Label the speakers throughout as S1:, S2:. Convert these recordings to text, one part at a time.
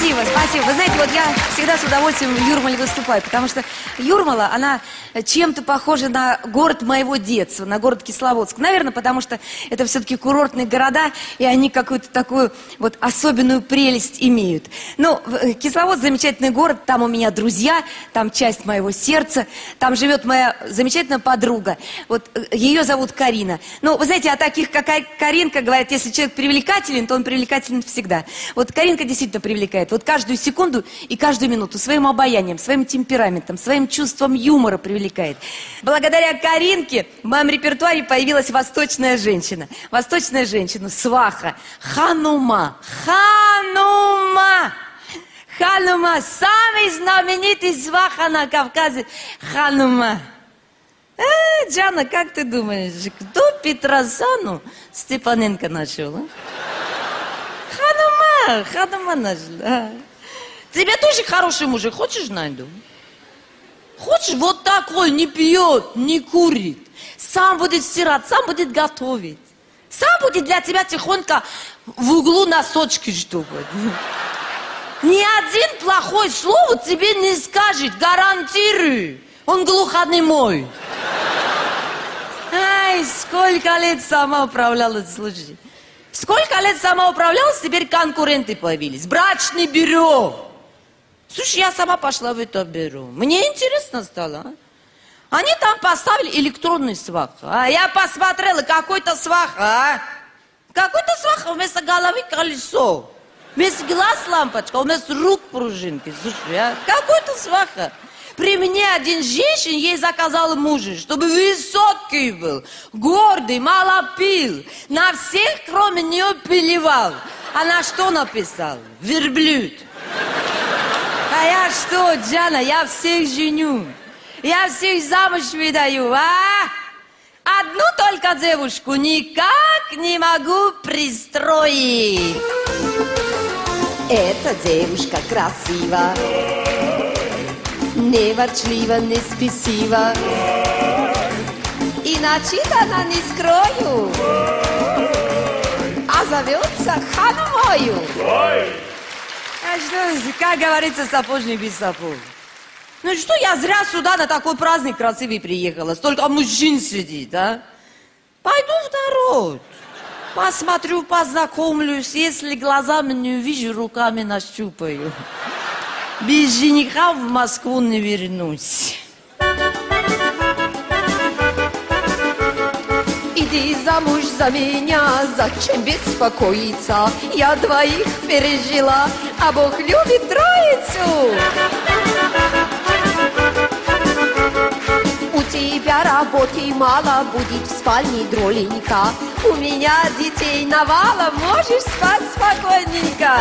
S1: Спасибо, спасибо. Вы знаете, вот я всегда с удовольствием в Юрмале выступаю, потому что Юрмала, она чем-то похожа на город моего детства, на город Кисловодск. Наверное, потому что это все-таки курортные города, и они какую-то такую вот особенную прелесть имеют. Ну, Кисловодск замечательный город, там у меня друзья, там часть моего сердца, там живет моя замечательная подруга. Вот ее зовут Карина. Ну, вы знаете, о таких, как Каринка, говорят, если человек привлекателен, то он привлекателен всегда. Вот Каринка действительно привлекает. Вот каждую секунду и каждую минуту своим обаянием, своим темпераментом, своим чувством юмора привлекает. Благодаря Каринке в моем репертуаре появилась восточная женщина. Восточная женщина, сваха, ханума. Ханума! Ханума, самый знаменитый сваха на Кавказе. Ханума. Джана, как ты думаешь, кто Петросяну Степаненко нашел? Ханума нашла. Тебе тоже хороший мужик, хочешь найду? Хочешь, вот такой, не пьет, не курит. Сам будет стирать, сам будет готовить. Сам будет для тебя тихонько в углу носочки штукать. Ни один плохое слово тебе не скажет, гарантирую. Он глухонемой. Ай, сколько лет сама управлялась, слушай. Сколько лет сама управлялась, теперь конкуренты появились. Брачное бюро. Слушай, я сама пошла в это бюро. Мне интересно стало. А? Они там поставили электронный свах. А я посмотрела, какой-то свах, а? Какой-то свах, вместо головы колесо. Вместо глаз лампочка, вместо рук пружинки. Слушай, а? Какой-то свах. При мне один женщин ей заказал мужа, чтобы высокий был, гордый, мало пил, на всех, кроме нее, пилевал. Она что написала? Верблюд. А я что, Джана, я всех женю, я всех замуж выдаю, а? Одну только девушку никак не могу пристроить.
S2: Эта девушка красива, не ворчлива, не спесива, и начитана не скрою, а зовется Ханумою.
S1: А что, как говорится, сапожник без сапог. Ну что, я зря сюда на такой праздник красивый приехала. Столько мужчин сидит, а? Пойду в народ. Посмотрю, познакомлюсь. Если глазами не увижу, руками нащупаю. Без жениха в Москву не вернусь.
S2: Иди замуж за меня, зачем беспокоиться? Я двоих пережила, а Бог любит троицу. У тебя работы мало, будет в спальне дроленька. У меня детей навалом, можешь спать спокойненько.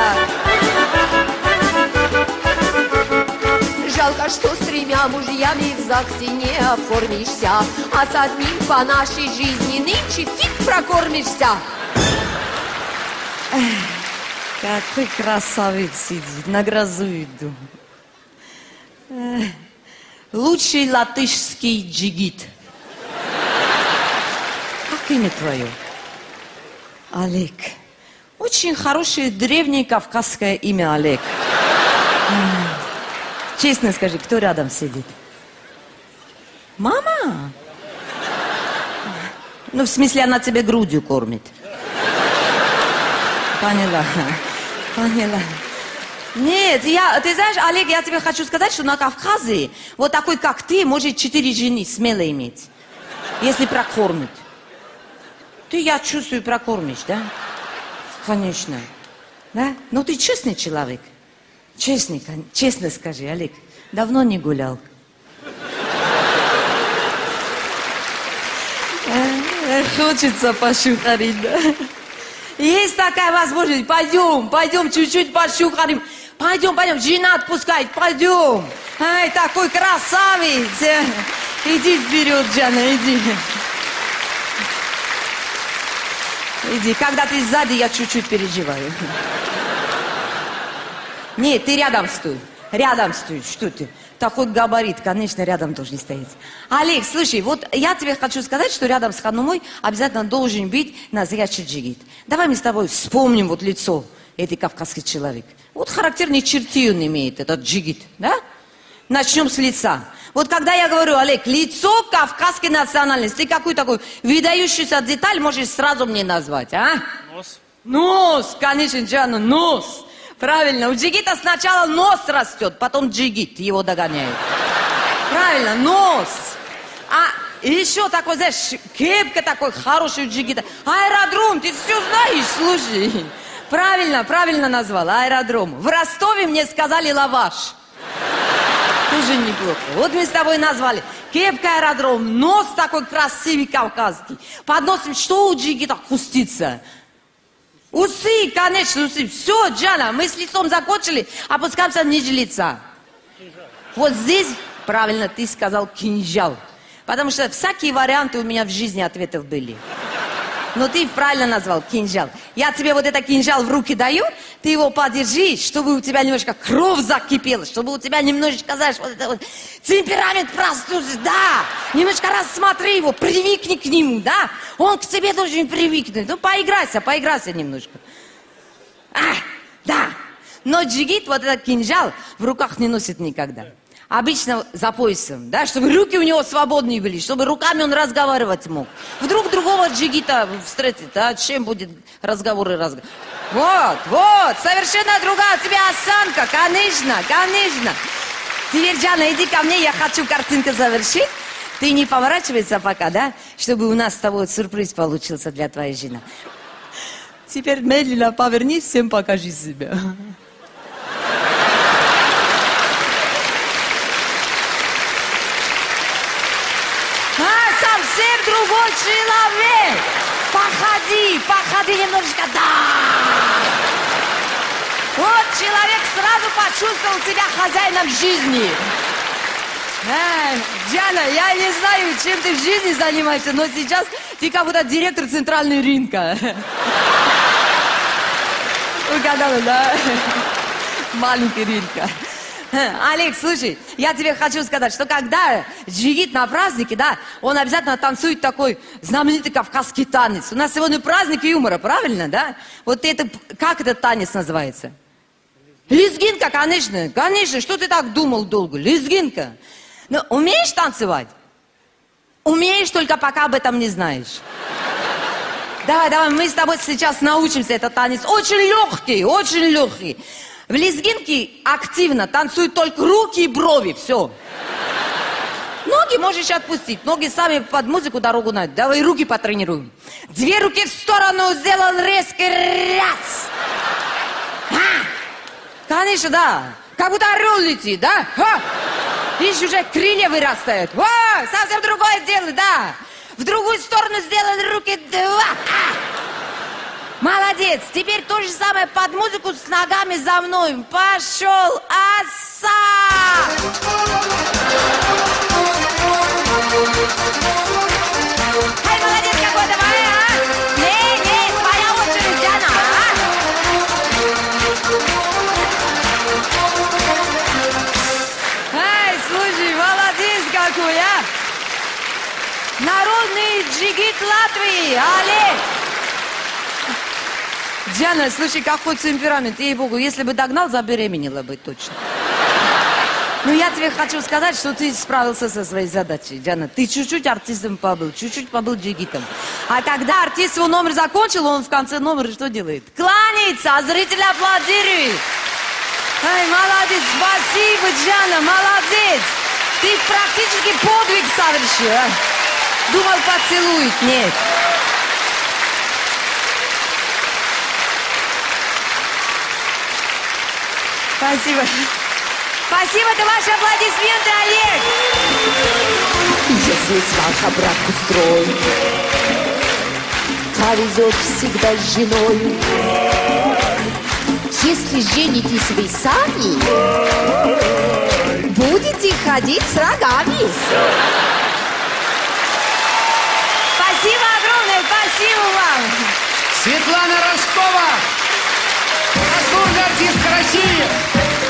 S2: Жалко, что с 3 мужьями в ЗАГСе не оформишься, а с одним по нашей жизни нынче фиг прокормишься.
S1: Какой красавец сидит, на грозу иду. Лучший латышский джигит. Как имя твое? Олег. Очень хорошее древнее кавказское имя Олег. Честно скажи, кто рядом сидит? Мама? Ну, в смысле, она тебе грудью кормит. Поняла. Поняла. Нет, ты знаешь, Олег, я тебе хочу сказать, что на Кавказе вот такой, как ты, может 4 жены смело иметь. Если прокормит. Ты, я чувствую, прокормишь, да? Конечно. Да? Ну, ты честный человек. Честный, честно скажи, Олег, давно не гулял? Хочется пошухарить, да? Есть такая возможность, пойдем чуть-чуть пошухарим. Пойдем, жена отпускает, пойдем. Ай, такой красавец. Иди вперед, Джана, иди. Иди, когда ты сзади, я чуть-чуть переживаю. Нет, ты рядом стой. Рядом стой, что ты? Такой габарит, конечно, рядом должен стоять. Олег, слушай, вот я тебе хочу сказать, что рядом с Ханумой обязательно должен быть настоящий джигит. Давай мы с тобой вспомним вот лицо этой кавказский человек. Вот Вот характерные черты он имеет, этот джигит, да? Начнем с лица. Вот когда я говорю, Олег, лицо кавказской национальности, ты какую такую выдающуюся деталь можешь сразу мне назвать, а?
S3: Нос.
S1: Нос, конечно, Джана, нос. Правильно, у джигита сначала нос растет, потом джигит его догоняет. Правильно, нос. А еще такой, знаешь, кепка такой хороший у джигита. Аэродром, ты все знаешь, слушай. Правильно назвал, аэродром. В Ростове мне сказали лаваш. Тоже неплохо. Вот мы с тобой назвали. Кепка, аэродром, нос такой красивый кавказский. Под носом что у джигита хустится? Усы, конечно, усы. Все, Джана, мы с лицом закончили, опускаемся ниже лица. Вот здесь, правильно, ты сказал кинжал. Потому что всякие варианты у меня в жизни ответов были. Но ты правильно назвал кинжал. Я тебе вот этот кинжал в руки даю, ты его подержи, чтобы у тебя немножко кровь закипела, чтобы у тебя немножечко, знаешь, вот это вот темперамент проснулся, да. Немножко рассмотри его, привыкни к нему, да. Он к тебе должен привыкнуть. Ну, поиграйся немножко. Да. Но джигит вот этот кинжал в руках не носит никогда. Обычно за поясом, да, чтобы руки у него свободные были, чтобы руками он разговаривать мог. Вдруг другого джигита встретит, а чем будет разговоры. Вот, совершенно другая у тебя осанка, конечно. Теперь, Джана, иди ко мне, я хочу картинку завершить. Ты не поворачивайся пока, да, чтобы у нас с тобой сюрприз получился для твоей жены. Теперь медленно повернись, всем покажи себя. Совсем другой человек. Походи немножечко, да. Вот человек сразу почувствовал себя хозяином жизни. Диана, я не знаю, чем ты в жизни занимаешься, но сейчас ты как будто директор центрального рынка. Угадала, да? Маленький рынка. Олег, слушай, я тебе хочу сказать, что когда джигит на празднике, да, он обязательно танцует такой знаменитый кавказский танец. У нас сегодня праздник юмора, правильно, да? Вот это, как этот танец называется? Лезгинка, конечно, что ты так думал долго? Лезгинка. Ну, умеешь танцевать? Умеешь, только пока об этом не знаешь. Давай, мы с тобой сейчас научимся этот танец. Очень легкий. В лезгинке активно танцуют только руки и брови, все. Ноги можешь отпустить, ноги сами под музыку дорогу найдут. Давай руки потренируем. 2 руки в сторону, сделал резкий раз. Конечно, да. Как будто орел летит, да? Видишь, уже крылья вырастают. Совсем другое дело, да. В другую сторону сделал руки 2. Молодец! Теперь то же самое под музыку с ногами за мной. Пошел, аса! Ай, молодец какой, давай, а! Не, твоя очередь, Диана, Ай, слушай, молодец какой, а! Народный джигит Латвии, Олег! Диана, слушай, какой темперамент, ей-богу, если бы догнал, забеременела бы точно. Но я тебе хочу сказать, что ты справился со своей задачей, Диана. Ты чуть-чуть артистом побыл, чуть-чуть побыл джигитом. А когда артист свой номер закончил, он в конце номера что делает? Кланяется, а зрители аплодируют. Ай, молодец, спасибо, Диана, молодец. Ты практически подвиг совершил, а? Думал, поцелует, нет. Спасибо. Спасибо, это ваши аплодисменты, Олег.
S2: Если сваха брак устроит, повезет всегда с женой. Если женитесь вы сами, будете ходить с рогами.
S1: Спасибо огромное, спасибо вам.
S3: Светлана Рожкова, заслуженный артистка России.